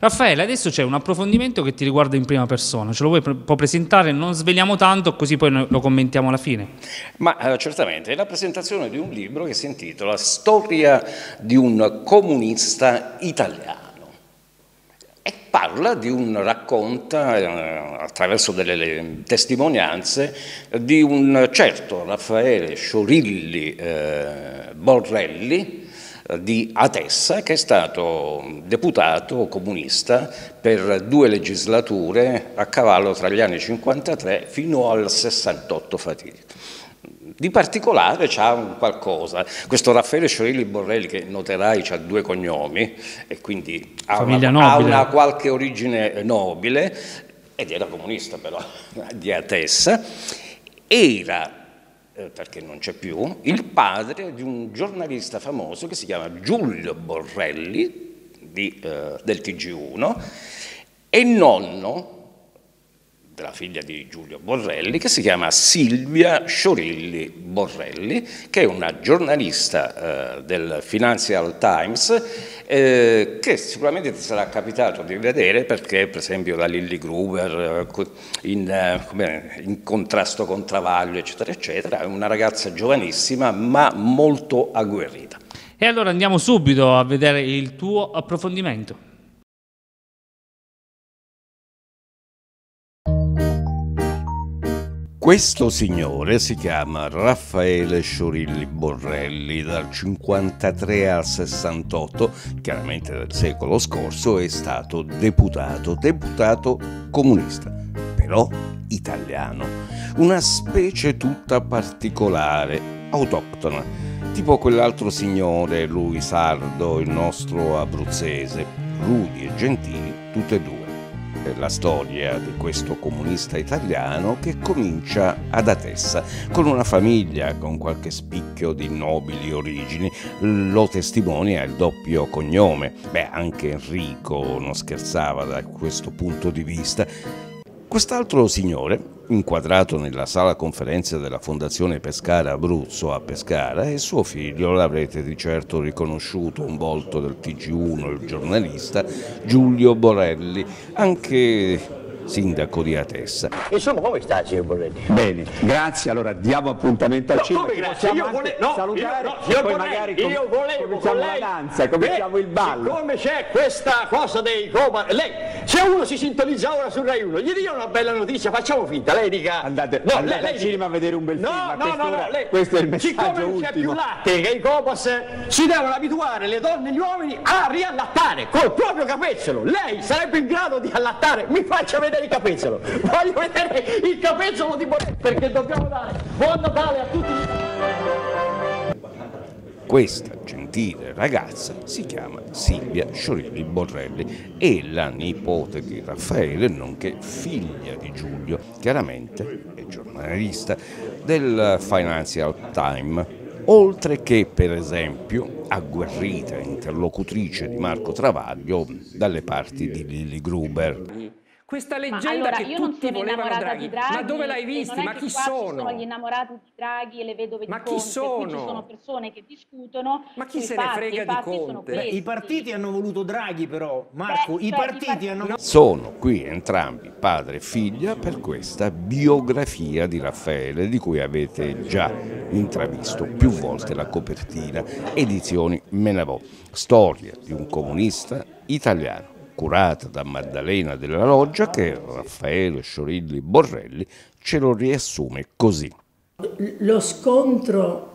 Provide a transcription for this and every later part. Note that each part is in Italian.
Raffaele, adesso c'è un approfondimento che ti riguarda in prima persona, ce lo può presentare? Non sveliamo tanto, così poi lo commentiamo alla fine. Ma certamente, è la presentazione di un libro che si intitola Storia di un comunista italiano. E parla di racconta attraverso delle testimonianze di un certo Raffaele Sciorilli Borrelli di Atessa, che è stato deputato comunista per 2 legislature a cavallo tra gli anni 53 fino al 68 fatidico. Di particolare c'ha un qualcosa, questo Raffaele Sciorilli Borrelli, che noterai c'ha 2 cognomi e quindi ha una qualche origine nobile, ed era comunista però di Atessa, era, perché non c'è più, il padre di un giornalista famoso che si chiama Giulio Borrelli del TG1 e nonno della figlia di Giulio Borrelli, che si chiama Silvia Sciorilli Borrelli, che è una giornalista del Financial Times, che sicuramente ti sarà capitato di vedere, perché per esempio la Lilli Gruber in contrasto con Travaglio, eccetera, eccetera, è una ragazza giovanissima ma molto agguerrita. E allora andiamo subito a vedere il tuo approfondimento. Questo signore si chiama Raffaele Sciorilli Borrelli, dal 53 al 68, chiaramente del secolo scorso, è stato deputato comunista, però italiano, una specie tutta particolare, autoctona, tipo quell'altro signore, lui sardo, il nostro abruzzese, rudi e gentili tutte e 2. La storia di questo comunista italiano che comincia ad Atessa con una famiglia con qualche spicchio di nobili origini, lo testimonia il doppio cognome. Anche Enrico non scherzava da questo punto di vista. Quest'altro signore, inquadrato nella sala conferenze della Fondazione Pescara Abruzzo a Pescara, è suo figlio, l'avrete di certo riconosciuto, un volto del TG1, il giornalista Giulio Borrelli, anche sindaco di Atessa. Insomma, come sta, signor Borrelli? Bene, grazie, allora diamo appuntamento al cinema. Come grazie? Io volevo salutare signor poi Borrelli, magari io volevo cominciamo la danza, cominciamo il ballo. Siccome c'è questa cosa dei Copa, lei, se uno si sintonizza ora su Rai 1, gli dia una bella notizia, facciamo finta, lei dica... Andate al cinema a vedere un bel film, lei, questo è il messaggio siccome non c'è più latte, che i Copas si devono abituare le donne e gli uomini a riallattare col proprio capezzolo. Lei sarebbe in grado di allattare? Mi faccia vedere il capezzolo. Voglio vedere il capezzolo di Borrelli, perché dobbiamo dare buon Natale a tutti. Questa gentile ragazza si chiama Silvia Sciorilli Borrelli, è la nipote di Raffaele, nonché figlia di Giulio, chiaramente è giornalista del Financial Times, oltre che per esempio agguerrita interlocutrice di Marco Travaglio dalle parti di Lilli Gruber. Questa leggenda allora, che tutti volevano Draghi. Ma dove l'hai visti? Ma chi sono? Ci sono gli innamorati di Draghi e le vedove di Conte. Chi sono? Qui ci sono persone che discutono. Ma chi se ne frega di Conte? I partiti hanno voluto Draghi però, Marco, i partiti hanno... Sono qui entrambi, padre e figlia, per questa biografia di Raffaele, di cui avete già intravisto più volte la copertina, edizioni Menavò, storia di un comunista italiano, curata da Maddalena della Loggia, che Raffaele Sciorilli Borrelli ce lo riassume così. Lo scontro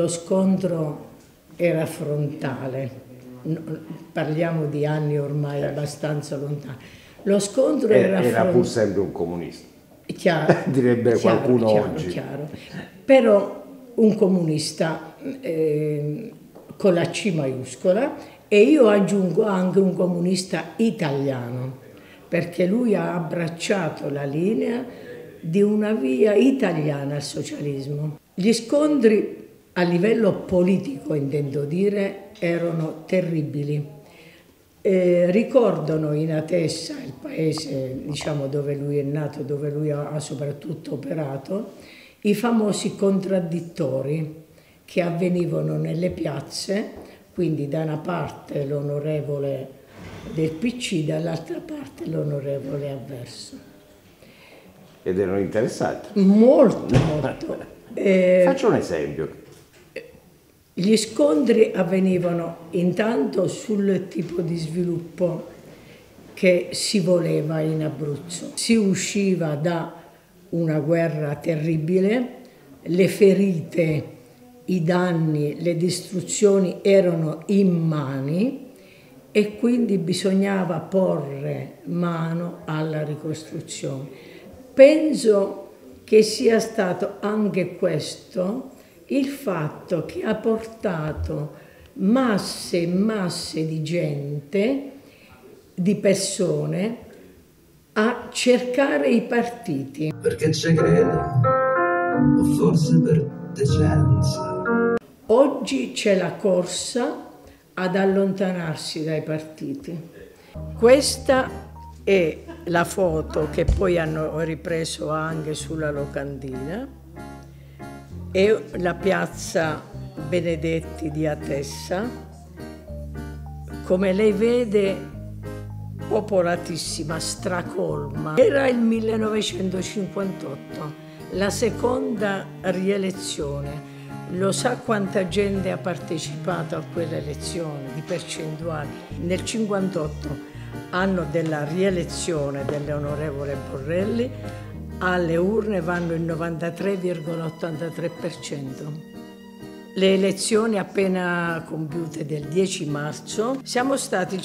era frontale, parliamo di anni ormai abbastanza lontani. Lo scontro era pur sempre un comunista, direbbe qualcuno oggi. Chiaro. Però un comunista con la C maiuscola, e io aggiungo anche un comunista italiano, perché lui ha abbracciato la linea di una via italiana al socialismo. Gli scontri a livello politico, intendo dire, erano terribili. Ricordano in Atessa, il paese diciamo, dove lui è nato, dove lui ha soprattutto operato, i famosi contraddittori che avvenivano nelle piazze. Quindi da una parte l'onorevole del PC, dall'altra parte l'onorevole Avverso. Ed erano interessati? Molto, molto. Faccio un esempio. Gli scontri avvenivano intanto sul tipo di sviluppo che si voleva in Abruzzo. Si usciva da una guerra terribile, le ferite, i danni, le distruzioni erano immani e quindi bisognava porre mano alla ricostruzione. Penso che sia stato anche questo il fatto che ha portato masse e masse di gente, di persone, a cercare i partiti. Perché ci credo, o forse per decenza. Oggi c'è la corsa ad allontanarsi dai partiti. Questa è la foto che poi hanno ripreso anche sulla locandina. È la piazza Benedetti di Atessa, come lei vede popolatissima, stracolma. Era il 1958, la seconda rielezione. Lo sa quanta gente ha partecipato a quelle elezioni, di percentuali. Nel 1958, anno della rielezione dell'onorevole Borrelli, alle urne vanno il 93,83%. Le elezioni appena compiute del 10 marzo siamo stati il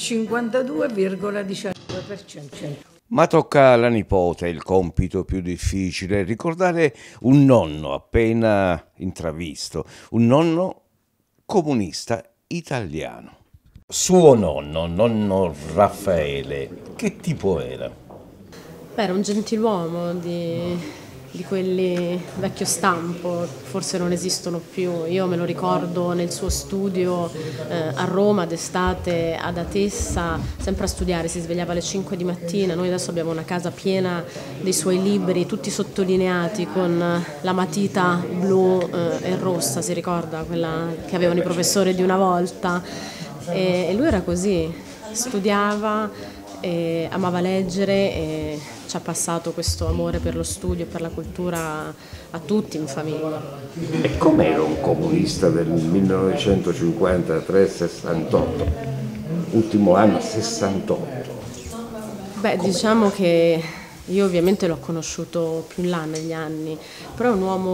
52,19%. Ma tocca alla nipote il compito più difficile, ricordare un nonno appena intravisto, un nonno comunista italiano. Suo nonno, nonno Raffaele, che tipo era? Beh, era un gentiluomo di quelli vecchio stampo, forse non esistono più. Io me lo ricordo nel suo studio a Roma d'estate, ad Atessa, sempre a studiare, si svegliava alle 5 di mattina. Noi adesso abbiamo una casa piena dei suoi libri, tutti sottolineati con la matita blu e rossa, si ricorda, quella che avevano i professori di una volta. E lui era così, studiava, amava leggere e ci ha passato questo amore per lo studio e per la cultura a tutti in famiglia. E com'era un comunista del 1953-68? Ultimo anno 68. Beh, diciamo che io ovviamente l'ho conosciuto più in là negli anni, però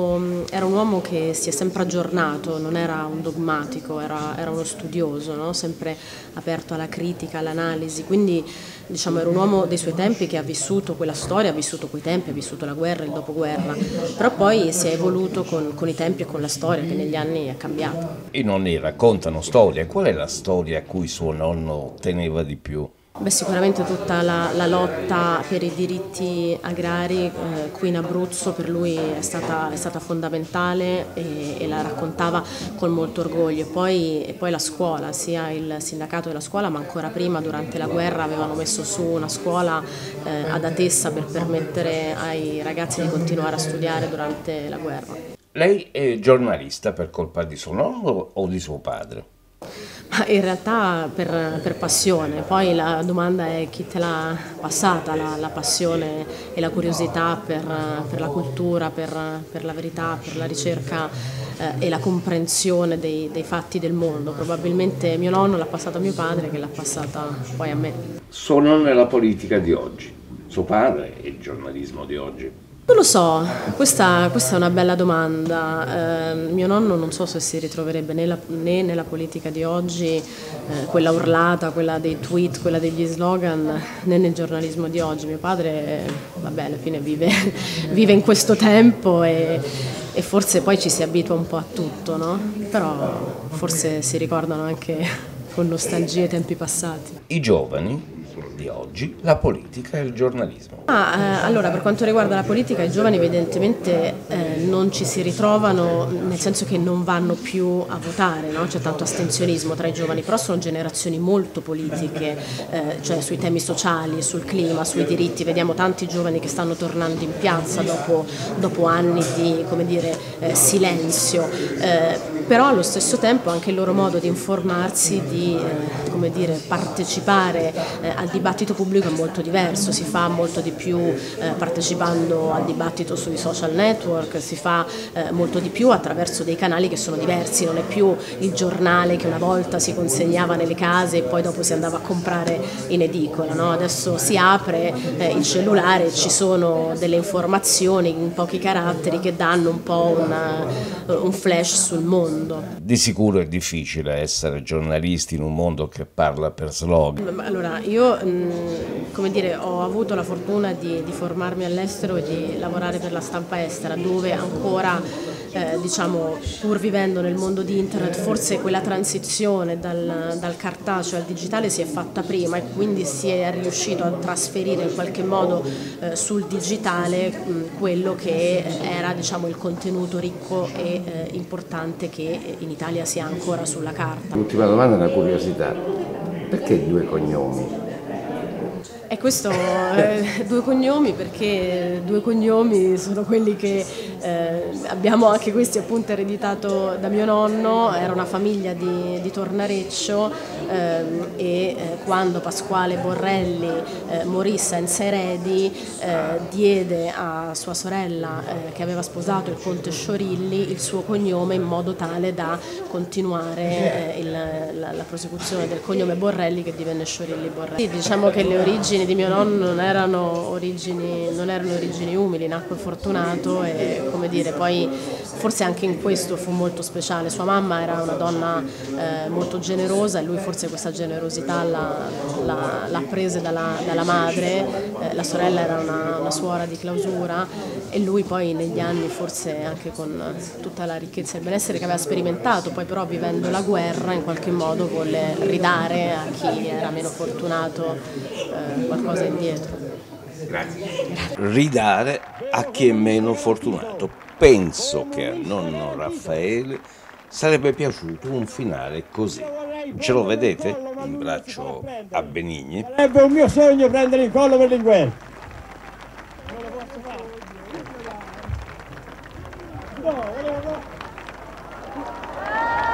era un uomo che si è sempre aggiornato, non era un dogmatico, era uno studioso, no? Sempre aperto alla critica, all'analisi, quindi diciamo era un uomo dei suoi tempi che ha vissuto quella storia, ha vissuto quei tempi, ha vissuto la guerra, il dopoguerra, però poi si è evoluto con i tempi e con la storia che negli anni è cambiata. I nonni raccontano storie, qual è la storia a cui suo nonno teneva di più? Beh, sicuramente tutta la lotta per i diritti agrari qui in Abruzzo per lui è stata fondamentale e la raccontava con molto orgoglio. E poi la scuola, sia il sindacato della scuola, ma ancora prima, durante la guerra, avevano messo su una scuola ad Atessa per permettere ai ragazzi di continuare a studiare durante la guerra. Lei è giornalista per colpa di suo nonno o di suo padre? Ma in realtà per passione, poi la domanda è chi te l'ha passata, la passione e la curiosità per la cultura, per la verità, per la ricerca e la comprensione dei fatti del mondo. Probabilmente mio nonno l'ha passata a mio padre, che l'ha passata poi a me. Suo nonno è la politica di oggi, suo padre è il giornalismo di oggi. Non lo so, questa è una bella domanda. Mio nonno non so se si ritroverebbe né nella politica di oggi, quella urlata, quella dei tweet, quella degli slogan, né nel giornalismo di oggi. Mio padre, vabbè, alla fine vive in questo tempo e forse poi ci si abitua un po' a tutto, no? Però forse si ricordano anche con nostalgia i tempi passati. I giovani di oggi, la politica e il giornalismo. Allora, per quanto riguarda la politica, i giovani evidentemente non ci si ritrovano, nel senso che non vanno più a votare, no? C'è tanto astensionismo tra i giovani, però sono generazioni molto politiche, cioè sui temi sociali, sul clima, sui diritti. Vediamo tanti giovani che stanno tornando in piazza dopo anni di, come dire, silenzio. però allo stesso tempo anche il loro modo di informarsi, di come dire, partecipare al dibattito pubblico è molto diverso, si fa molto di più partecipando al dibattito sui social network, si fa molto di più attraverso dei canali che sono diversi, non è più il giornale che una volta si consegnava nelle case e poi dopo si andava a comprare in edicola, no? Adesso si apre il cellulare e ci sono delle informazioni in pochi caratteri che danno un po' un flash sul mondo. Di sicuro è difficile essere giornalisti in un mondo che parla per slogan. Allora, io come dire, ho avuto la fortuna di formarmi all'estero e di lavorare per la stampa estera, dove ancora diciamo, pur vivendo nel mondo di internet, forse quella transizione dal cartaceo al digitale si è fatta prima e quindi si è riuscito a trasferire in qualche modo sul digitale quello che era, diciamo, il contenuto ricco e importante che in Italia si ha ancora sulla carta. L'ultima domanda è una curiosità: perché 2 cognomi? E questo due cognomi, perché 2 cognomi sono quelli che abbiamo anche questi appunto ereditato da mio nonno. Era una famiglia di Tornareccio e quando Pasquale Borrelli morì senza eredi diede a sua sorella che aveva sposato il conte Sciorilli il suo cognome in modo tale da continuare la prosecuzione del cognome Borrelli, che divenne Sciorilli Borrelli. Sì, diciamo che le origini di mio nonno non erano origini umili, nacque fortunato e, come dire, poi forse anche in questo fu molto speciale. Sua mamma era una donna molto generosa e lui forse questa generosità l'ha presa dalla madre. La sorella era una suora di clausura e lui poi negli anni, forse anche con tutta la ricchezza e il benessere che aveva sperimentato, poi però vivendo la guerra in qualche modo volle ridare a chi era meno fortunato qualcosa indietro. Grazie. Ridare a chi è meno fortunato. Penso che a nonno Raffaele sarebbe piaciuto un finale così. Ce lo vedete in braccio a Benigni? Sarebbe un mio sogno prendere in collo Berlinguer. Non lo posso fare. No,